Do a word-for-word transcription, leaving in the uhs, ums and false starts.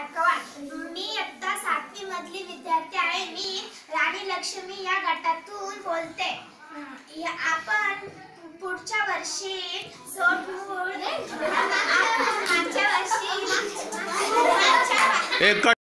गायकवाड। मी इयत्ता सातवी मधली विद्यार्थी आहे। मी राणी लक्ष्मी या गटातून बोलते। आपण पुढच्या वर्षी सोडून मागच्या वर्षी